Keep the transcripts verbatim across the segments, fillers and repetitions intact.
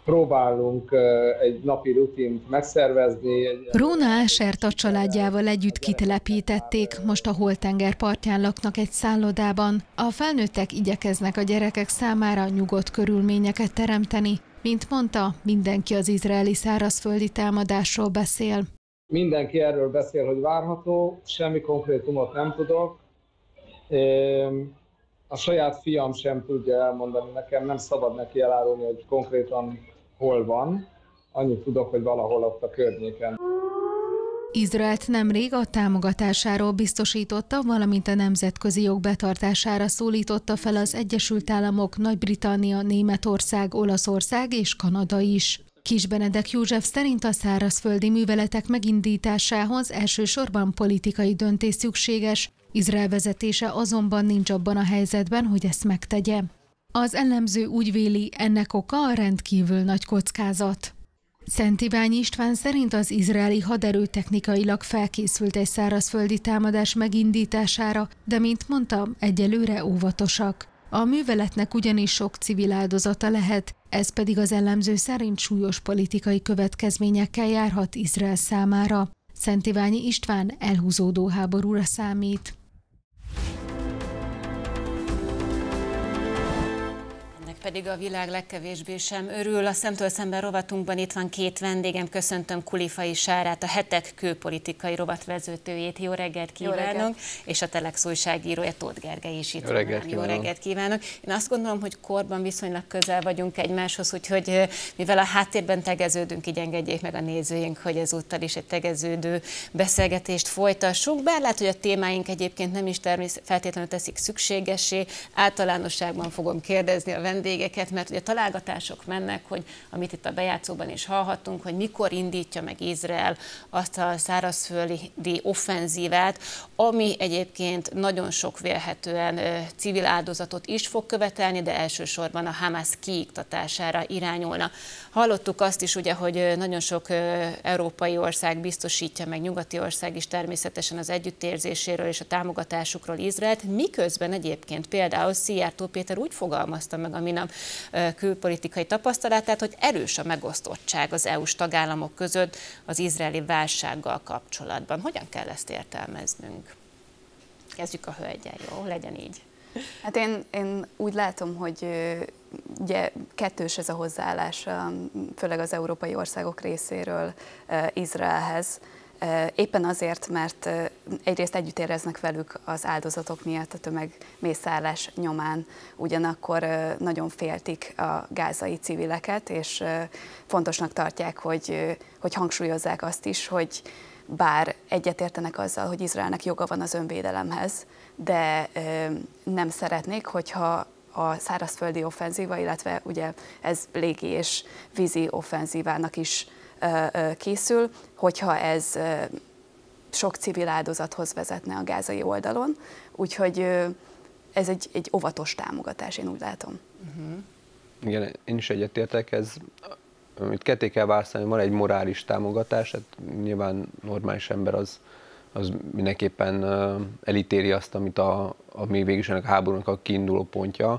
próbálunk egy napi rutint megszervezni. Róna Ásert a családjával együtt kitelepítették, most a Holt-tenger partján laknak egy szállodában. A felnőttek igyekeznek a gyerekek számára nyugodt körülményeket teremteni. Mint mondta, mindenki az izraeli szárazföldi támadásról beszél. Mindenki erről beszél, hogy várható, semmi konkrétumot nem tudok. A saját fiam sem tudja elmondani nekem, nem szabad neki elárulni, hogy konkrétan hol van. Annyit tudok, hogy valahol ott a környéken. Izraelt nemrég a támogatásáról biztosította, valamint a nemzetközi jog betartására szólította fel az Egyesült Államok, Nagy-Britannia, Németország, Olaszország és Kanada is. Kis Benedek József szerint a szárazföldi műveletek megindításához elsősorban politikai döntés szükséges, Izrael vezetése azonban nincs abban a helyzetben, hogy ezt megtegye. Az elemző úgy véli, ennek oka a rendkívül nagy kockázat. Szent Iványi István szerint az izraeli haderő technikailag felkészült egy szárazföldi támadás megindítására, de mint mondtam, egyelőre óvatosak. A műveletnek ugyanis sok civil áldozata lehet, ez pedig az elemző szerint súlyos politikai következményekkel járhat Izrael számára. Szent Iványi István elhúzódó háborúra számít. Pedig a világ legkevésbé sem örül. A Szemtől szemben rovatunkban itt van két vendégem. Köszöntöm Kulifai Sárát, a Hetek külpolitikai rovatvezetőjét. Jó reggelt kívánok! Jó reggelt. És a Telex újságírója, Tóth Gergely is itt Jó reggelt van. Jó reggelt kívánok! Én azt gondolom, hogy korban viszonylag közel vagyunk egymáshoz, úgyhogy mivel a háttérben tegeződünk, így engedjék meg a nézőink, hogy ezúttal is egy tegeződő beszélgetést folytassunk. Bár lehet, hogy a témáink egyébként nem is feltétlenül teszik szükségessé. Általánosságban fogom kérdezni a vendégeket, mert ugye találgatások mennek, hogy amit itt a bejátszóban is hallhattunk, hogy mikor indítja meg Izrael azt a szárazföldi offenzívát, ami egyébként nagyon sok vélhetően civil áldozatot is fog követelni, de elsősorban a Hamász kiiktatására irányulna. Hallottuk azt is ugye, hogy nagyon sok európai ország biztosítja, meg nyugati ország is természetesen az együttérzéséről és a támogatásukról Izraelt, miközben egyébként például Szijjártó Péter úgy fogalmazta meg a minap külpolitikai tapasztalatát, hogy erős a megosztottság az é u-s tagállamok között az izraeli válsággal kapcsolatban. Hogyan kell ezt értelmeznünk? Kezdjük a hölgyel, jó? Legyen így. Hát én, én úgy látom, hogy ugye kettős ez a hozzáállás, főleg az európai országok részéről Izraelhez. Éppen azért, mert egyrészt együtt éreznek velük az áldozatok miatt a tömegmészárlás nyomán, ugyanakkor nagyon féltik a gázai civileket, és fontosnak tartják, hogy, hogy hangsúlyozzák azt is, hogy bár egyetértenek azzal, hogy Izraelnek joga van az önvédelemhez, de nem szeretnék, hogyha a szárazföldi offenzíva, illetve ugye ez légi és vízi offenzívának is készül, hogyha ez sok civil áldozathoz vezetne a gázai oldalon. Úgyhogy ez egy, egy óvatos támogatás, én úgy látom. Uh-huh. Igen, én is egyetértek, ez, amit ketté kell választani, van egy morális támogatás, hát nyilván normális ember az, az mindenképpen elítéli azt, amit a, ami végülis ennek a háborúnak a kiinduló pontja.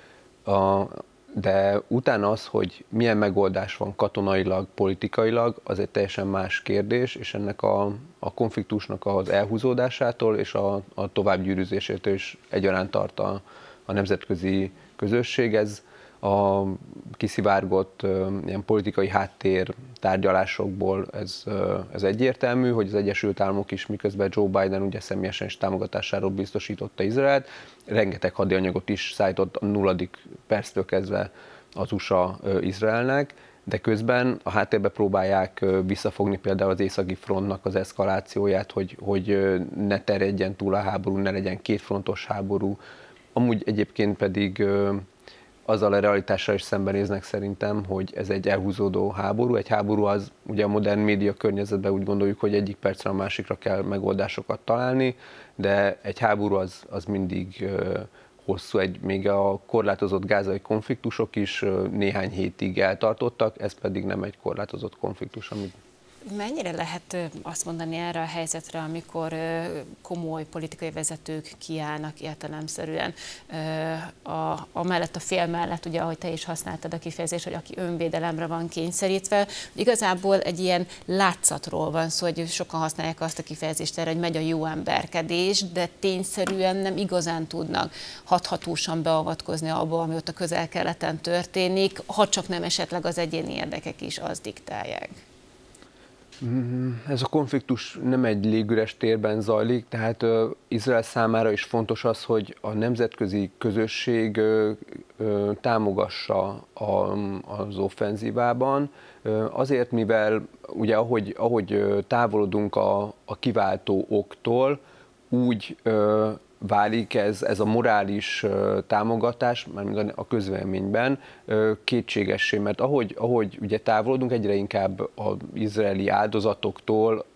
A, de utána az, hogy milyen megoldás van katonailag, politikailag, az egy teljesen más kérdés, és ennek a, a konfliktusnak az elhúzódásától és a, a továbbgyűrűzésétől is egyaránt tart a, a nemzetközi közösség. Ez a kiszivárgott uh, ilyen politikai háttér tárgyalásokból ez, uh, ez egyértelmű, hogy az Egyesült Államok is, miközben Joe Biden ugye személyesen is támogatásáról biztosította Izraelt, rengeteg hadianyagot is szállított a nulladik perctől kezdve az u es á uh, Izraelnek, de közben a háttérbe próbálják uh, visszafogni például az északi frontnak az eszkalációját, hogy, hogy uh, ne terjedjen túl a háború, ne legyen kétfrontos háború. Amúgy egyébként pedig uh, azzal a realitással is szembenéznek szerintem, hogy ez egy elhúzódó háború. Egy háború az, ugye a modern média környezetben úgy gondoljuk, hogy egyik percre a másikra kell megoldásokat találni, de egy háború az, az mindig uh, hosszú, egy, még a korlátozott gázai konfliktusok is uh, néhány hétig eltartottak, ez pedig nem egy korlátozott konfliktus, amit Mennyire lehet azt mondani erre a helyzetre, amikor komoly politikai vezetők kiállnak értelemszerűen a, amellett a fél mellett, ugye ahogy te is használtad a kifejezést, hogy aki önvédelemre van kényszerítve, igazából egy ilyen látszatról van szó, hogy sokan használják azt a kifejezést erre, hogy megy a jó emberkedés, de tényszerűen nem igazán tudnak hathatósan beavatkozni abba, ami ott a Közel-Keleten történik, ha csak nem esetleg az egyéni érdekek is azt diktálják. Ez a konfliktus nem egy légüres térben zajlik, tehát uh, Izrael számára is fontos az, hogy a nemzetközi közösség uh, uh, támogassa a, az offenzívában, uh, azért, mivel ugye ahogy, ahogy uh, távolodunk a, a kiváltó októl, úgy uh, válik ez, ez a morális támogatás, mármint a közvéleményben kétségessé, mert ahogy, ahogy ugye távolodunk, egyre inkább az izraeli áldozatoktól,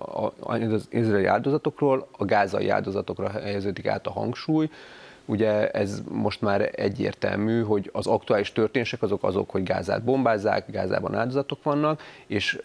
az izraeli áldozatokról a gázai áldozatokra helyeződik át a hangsúly. Ugye ez most már egyértelmű, hogy az aktuális történések azok azok, hogy Gázát bombázzák, Gázában áldozatok vannak, és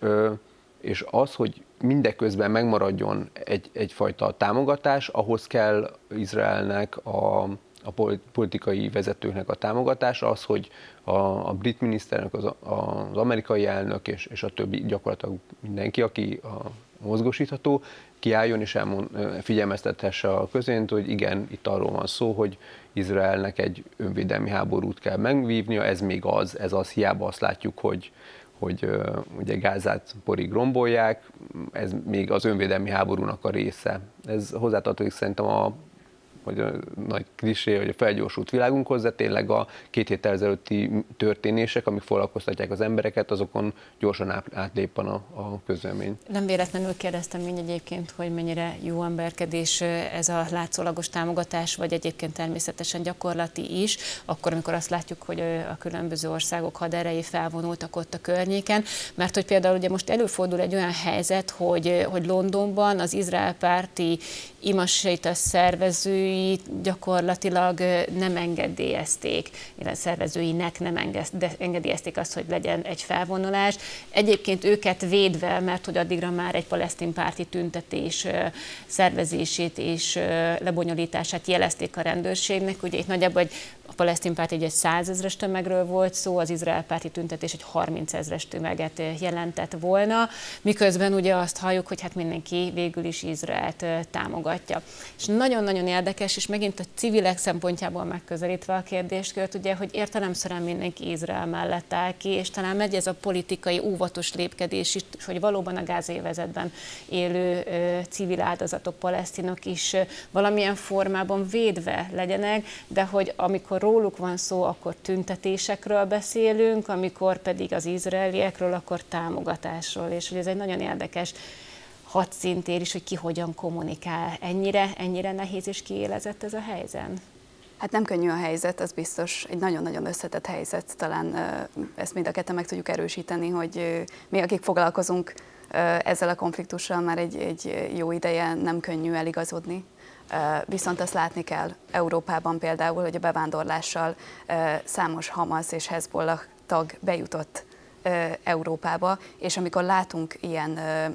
és az, hogy mindeközben megmaradjon egy, egyfajta támogatás, ahhoz kell Izraelnek, a, a politikai vezetőknek a támogatása, az, hogy a, a brit miniszternek, az, az amerikai elnök és, és a többi gyakorlatilag mindenki, aki a mozgósítható, kiálljon és elmond, figyelmeztethesse a közönyt, hogy igen, itt arról van szó, hogy Izraelnek egy önvédelmi háborút kell megvívnia, ez még az, ez az, hiába azt látjuk, hogy hogy uh, ugye Gázát porig rombolják, ez még az önvédelmi háborúnak a része. Ez hozzátartozik szerintem a, hogy a nagy klisé, hogy a felgyorsult világunkhoz, de tényleg a két héttel ezelőtti történések, amik foglalkoztatják az embereket, azokon gyorsan átléppan a, a közvélemény. Nem véletlenül kérdeztem mind egyébként, hogy mennyire jó emberkedés ez a látszólagos támogatás, vagy egyébként természetesen gyakorlati is, akkor, amikor azt látjuk, hogy a különböző országok haderejé felvonultak ott a környéken, mert hogy például ugye most előfordul egy olyan helyzet, hogy, hogy Londonban az izrael párti imaséta szervezői gyakorlatilag nem engedélyezték, illetve szervezőinek nem engedélyezték azt, hogy legyen egy felvonulás. Egyébként őket védve, mert hogy addigra már egy palesztin párti tüntetés szervezését és lebonyolítását jelezték a rendőrségnek. Ugye itt nagyjából egy a palesztin párt egy százezres tömegről volt szó, az izrael párti tüntetés egy harmincezres tömeget jelentett volna, miközben ugye azt halljuk, hogy hát mindenki végül is Izraelt támogatja. És nagyon-nagyon érdekes, és megint a civilek szempontjából megközelítve a kérdéskört, ugye, hogy értelemszerűen mindenki Izrael mellett áll ki, és talán megy ez a politikai óvatos lépkedés is, hogy valóban a gázai övezetben élő civil áldozatok, palesztinok is valamilyen formában védve legyenek, de hogy amikor róluk van szó, akkor tüntetésekről beszélünk, amikor pedig az izraeliekről, akkor támogatásról, és hogy ez egy nagyon érdekes hadszintér is, hogy ki hogyan kommunikál. Ennyire, ennyire nehéz és kiélezett ez a helyzet? Hát nem könnyű a helyzet, az biztos, egy nagyon-nagyon összetett helyzet. Talán ezt mind a ketten meg tudjuk erősíteni, hogy mi, akik foglalkozunk ezzel a konfliktussal, már egy, egy jó ideje nem könnyű eligazodni. Viszont azt látni kell Európában például, hogy a bevándorlással számos Hamas és Hezbollah tag bejutott Európába, és amikor látunk ilyen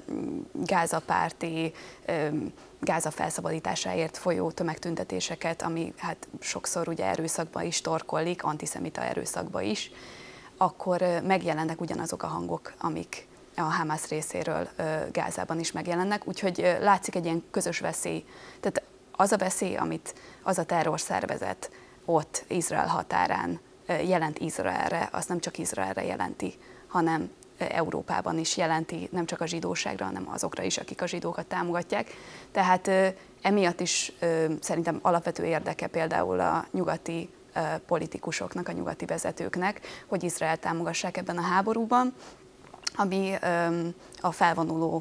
gázapárti, Gáza felszabadításáért folyó tömegtüntetéseket, ami hát sokszor ugye erőszakba is torkollik, antiszemita erőszakba is, akkor megjelennek ugyanazok a hangok, amik a Hamas részéről Gázában is megjelennek, úgyhogy látszik egy ilyen közös veszély. Tehát az a veszély, amit az a terrorszervezet ott Izrael határán jelent Izraelre, az nem csak Izraelre jelenti, hanem Európában is jelenti, nem csak a zsidóságra, hanem azokra is, akik a zsidókat támogatják. Tehát emiatt is szerintem alapvető érdeke például a nyugati politikusoknak, a nyugati vezetőknek, hogy Izrael támogassák ebben a háborúban, ami a felvonuló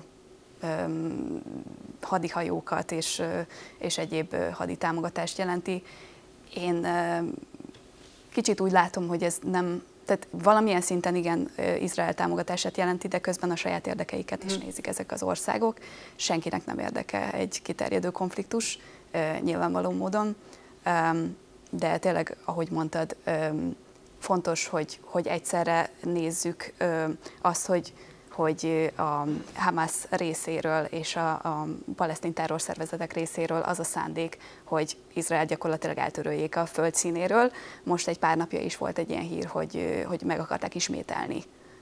hadihajókat és, és egyéb haditámogatást jelenti. Én kicsit úgy látom, hogy ez nem, tehát valamilyen szinten igen Izrael támogatását jelenti, de közben a saját érdekeiket is nézik ezek az országok. Senkinek nem érdeke egy kiterjedő konfliktus, nyilvánvaló módon, de tényleg, ahogy mondtad, fontos, hogy, hogy egyszerre nézzük azt, hogy hogy a Hamas részéről és a, a palesztin terrorszervezetek részéről az a szándék, hogy Izrael gyakorlatilag eltöröljék a földszínéről. Most egy pár napja is volt egy ilyen hír, hogy, hogy meg akarták ismételni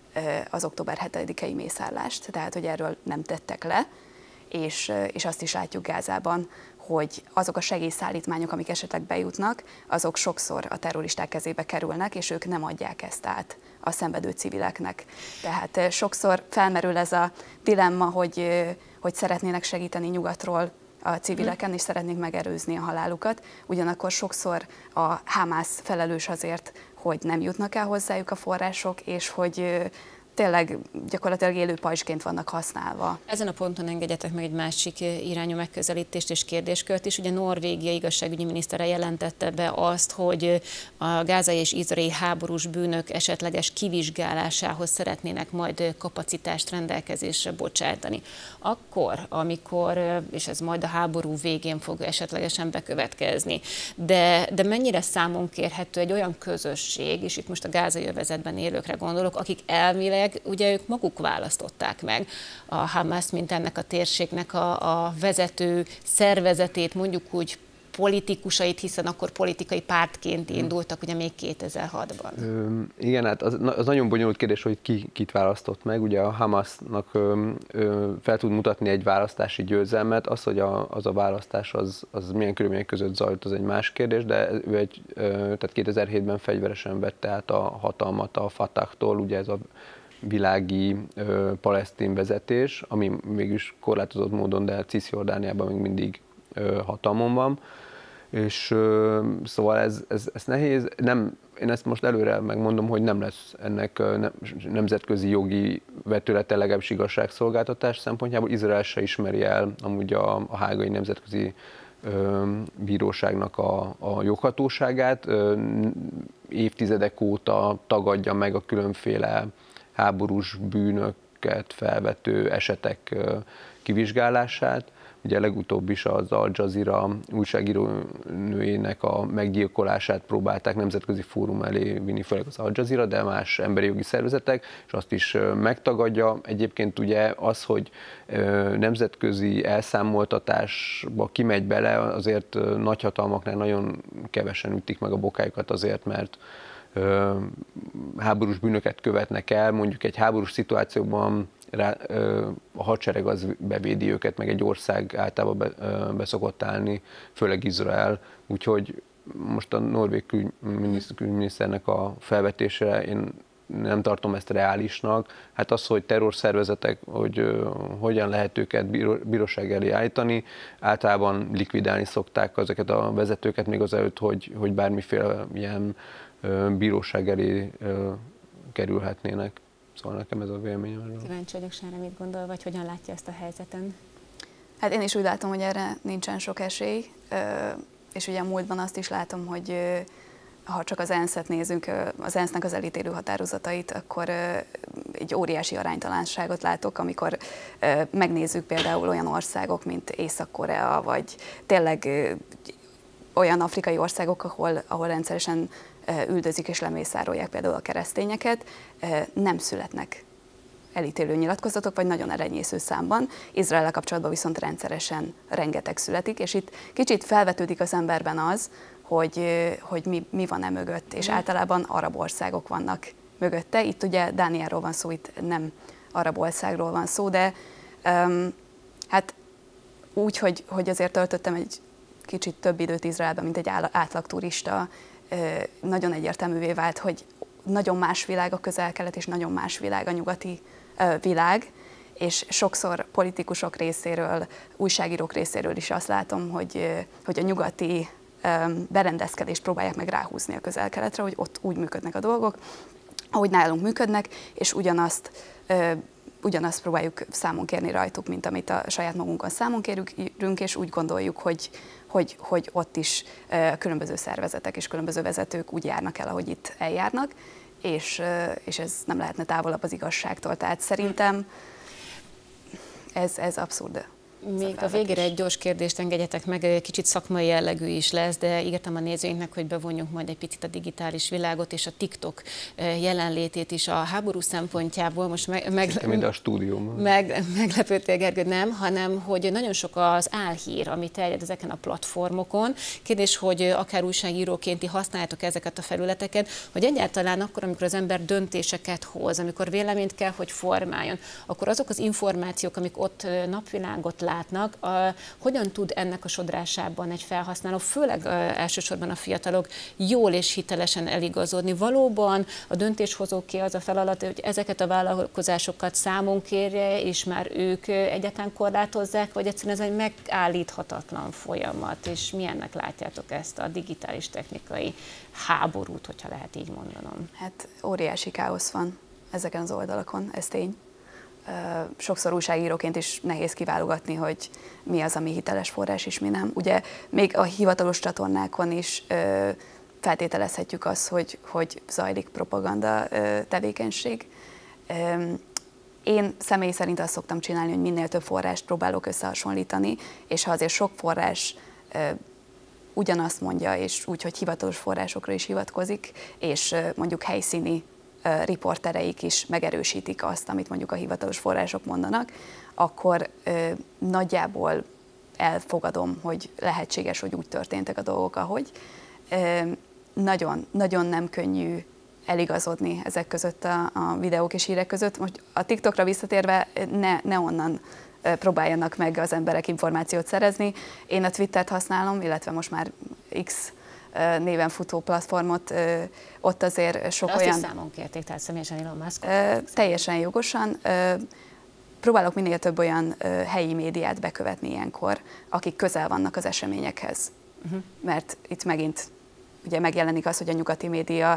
az október hetedikei mészárlást, tehát hogy erről nem tettek le, és, és azt is látjuk Gázában, hogy azok a segélyszállítmányok, amik esetleg bejutnak, azok sokszor a terroristák kezébe kerülnek, és ők nem adják ezt át a szenvedő civileknek. Tehát sokszor felmerül ez a dilemma, hogy, hogy szeretnének segíteni nyugatról a civileken, és szeretnék megerőzni a halálukat. Ugyanakkor sokszor a Hamász felelős azért, hogy nem jutnak el hozzájuk a források, és hogy tényleg gyakorlatilag élő pajzsként vannak használva. Ezen a ponton engedjetek meg egy másik irányú megközelítést és kérdéskört is. Ugye Norvégia igazságügyi minisztere jelentette be azt, hogy a gázai és izraeli háborús bűnök esetleges kivizsgálásához szeretnének majd kapacitást rendelkezésre bocsátani. Akkor, amikor, és ez majd a háború végén fog esetlegesen bekövetkezni, de, de mennyire számon kérhető egy olyan közösség, és itt most a gázai övezetben élőkre gondolok, akik elvileg ugye ők maguk választották meg a Hamas, mint ennek a térségnek a, a vezető szervezetét, mondjuk úgy politikusait, hiszen akkor politikai pártként indultak, ugye még kétezer-hatban. Ö, igen, hát az, az nagyon bonyolult kérdés, hogy ki kit választott meg. Ugye a Hamasnak ö, ö, fel tud mutatni egy választási győzelmet, az, hogy a, az a választás az, az milyen körülmények között zajlott, az egy más kérdés, de ő egy, ö, tehát kétezer-hétben fegyveresen vette át a hatalmat a Fatahtól, ugye ez a világi ö, palesztin vezetés, ami mégis korlátozott módon, de Cisjordániában még mindig ö, hatalmon van. És ö, szóval ez, ez, ez nehéz. Nem, én ezt most előre megmondom, hogy nem lesz ennek nem, nemzetközi jogi vetülete, legalábbis igazságszolgáltatás szempontjából. Izrael se ismeri el amúgy a, a hágai nemzetközi ö, bíróságnak a, a joghatóságát. Ö, évtizedek óta tagadja meg a különféle háborús bűnöket felvető esetek kivizsgálását. Ugye legutóbb is az Al Jazeera újságírónőjének a meggyilkolását próbálták nemzetközi fórum elé vinni, főleg az Al Jazeera, de más emberi jogi szervezetek, és azt is megtagadja. Egyébként ugye az, hogy nemzetközi elszámoltatásba kimegy bele, azért nagyhatalmaknál nagyon kevesen ütik meg a bokájukat azért, mert háborús bűnöket követnek el, mondjuk egy háborús szituációban rá, a hadsereg az bevédi őket, meg egy ország általában be, be szokott állni, főleg Izrael, úgyhogy most a norvég külügyminiszternek a felvetésére én nem tartom ezt reálisnak. Hát az, hogy terrorszervezetek, hogy uh, hogyan lehet őket bíró, bíróság elé állítani, általában likvidálni szokták ezeket a vezetőket még azelőtt, hogy, hogy bármiféle ilyen uh, bíróság elé uh, kerülhetnének. Szóval nekem ez a véleményem. Kíváncsi vagyok, Sára, mit gondol, vagy hogyan látja ezt a helyzeten? Hát én is úgy látom, hogy erre nincsen sok esély, és ugye a múltban azt is látom, hogy ha csak az ENSZ-et nézzünk, az ENSZ-nek az elítélő határozatait, akkor egy óriási aránytalanságot látok, amikor megnézzük például olyan országok, mint Észak-Korea, vagy tényleg olyan afrikai országok, ahol, ahol rendszeresen üldözik és lemészárolják például a keresztényeket, nem születnek elítélő nyilatkozatok, vagy nagyon elenyésző számban. Izraellel kapcsolatban viszont rendszeresen rengeteg születik, és itt kicsit felvetődik az emberben az, hogy, hogy mi, mi van e mögött, és általában arab országok vannak mögötte. Itt ugye Dánielról van szó, itt nem arab országról van szó, de um, hát úgy, hogy, hogy azért töltöttem egy kicsit több időt Izraelben, mint egy átlag turista, nagyon egyértelművé vált, hogy nagyon más világ a Közel-Kelet, és nagyon más világ a nyugati világ, és sokszor politikusok részéről, újságírók részéről is azt látom, hogy, hogy a nyugati berendezkedést próbálják meg ráhúzni a Közel-Keletre, hogy ott úgy működnek a dolgok, ahogy nálunk működnek, és ugyanazt, ugyanazt próbáljuk számon kérni rajtuk, mint amit a saját magunkon számon kérünk, és úgy gondoljuk, hogy Hogy, hogy ott is uh, különböző szervezetek és különböző vezetők úgy járnak el, ahogy itt eljárnak, és, uh, és ez nem lehetne távolabb az igazságtól. Tehát szerintem ez, ez abszurd. Még a végére egy gyors kérdést engedjetek meg, kicsit szakmai jellegű is lesz, de ígértem a nézőinknek, hogy bevonjunk majd egy picit a digitális világot és a TikTok jelenlétét is a háború szempontjából. Most meg, meg, mind a stúdióm. Meg, meglepődtél, Gergő, nem, hanem hogy nagyon sok az álhír, ami terjed ezeken a platformokon. Kérdés, hogy akár újságíróként ti használjátok ezeket a felületeket, hogy egyáltalán akkor, amikor az ember döntéseket hoz, amikor véleményt kell, hogy formáljon, akkor azok az információk, amik ott napvilágot látnak, a, hogyan tud ennek a sodrásában egy felhasználó, főleg a, elsősorban a fiatalok jól és hitelesen eligazodni. Valóban a döntéshozóké az a feladat, hogy ezeket a vállalkozásokat számon kérje, és már ők egyáltalán korlátozzák, vagy egyszerűen ez egy megállíthatatlan folyamat, és milyennek látjátok ezt a digitális technikai háborút, hogyha lehet így mondanom? Hát óriási káosz van ezeken az oldalakon, ez tény. Sokszor újságíróként is nehéz kiválogatni, hogy mi az, ami hiteles forrás, és mi nem. Ugye még a hivatalos csatornákon is feltételezhetjük azt, hogy, hogy zajlik propaganda tevékenység. Én személy szerint azt szoktam csinálni, hogy minél több forrást próbálok összehasonlítani, és ha azért sok forrás ugyanazt mondja, és úgy, hogy hivatalos forrásokra is hivatkozik, és mondjuk helyszíni riportereik is megerősítik azt, amit mondjuk a hivatalos források mondanak, akkor ö, nagyjából elfogadom, hogy lehetséges, hogy úgy történtek a dolgok, ahogy. Ö, nagyon, nagyon nem könnyű eligazodni ezek között a, a videók és hírek között. Most a TikTokra visszatérve ne, ne onnan próbáljanak meg az emberek információt szerezni. Én a Twittert használom, illetve most már X néven futó platformot, ott azért sok de azt olyan... is számon kérték, tehát személyesen Elon Musk. Teljesen jogosan. Próbálok minél több olyan helyi médiát bekövetni ilyenkor, akik közel vannak az eseményekhez. Uh-huh. Mert itt megint ugye megjelenik az, hogy a nyugati média,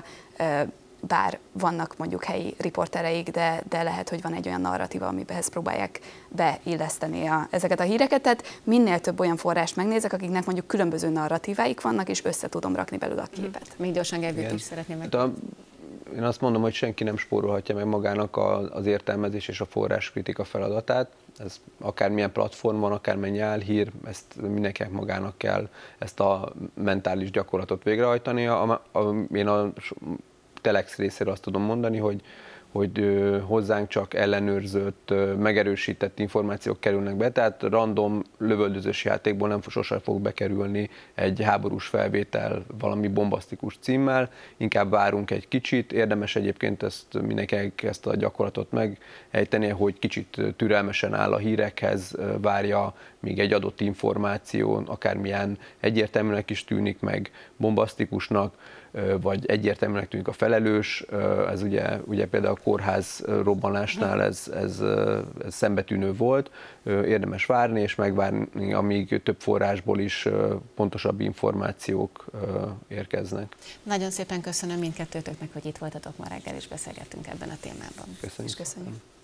bár vannak mondjuk helyi riportereik, de, de lehet, hogy van egy olyan narratíva, amiben próbálják beilleszteni a, ezeket a híreket. Tehát minél több olyan forrást megnézek, akiknek mondjuk különböző narratíváik vannak, és össze tudom rakni belőle a képet. Még gyorsan Gergőt is szeretném meg. A, én azt mondom, hogy senki nem spórolhatja meg magának a, az értelmezés és a forráskritika feladatát. Ez akármilyen platformon, akármennyi álhír, ezt mindenkinek magának kell ezt a mentális gyakorlatot végrehajtani. A, a, én a Telex részéről azt tudom mondani, hogy, hogy hozzánk csak ellenőrzött, megerősített információk kerülnek be, tehát random lövöldözős játékból nem sosem fog bekerülni egy háborús felvétel valami bombasztikus címmel, inkább várunk egy kicsit, érdemes egyébként ezt mindenkinek ezt a gyakorlatot megejteni, hogy kicsit türelmesen áll a hírekhez, várja, míg egy adott információ akármilyen egyértelműnek is tűnik meg, bombasztikusnak, vagy egyértelműnek tűnik a felelős, ez ugye, ugye például a kórház robbanásnál ez, ez, ez szembetűnő volt, érdemes várni és megvárni, amíg több forrásból is pontosabb információk érkeznek. Nagyon szépen köszönöm mindkettőtöknek, hogy itt voltatok ma reggel, és beszélgettünk ebben a témában. Köszönjük. És köszönjük.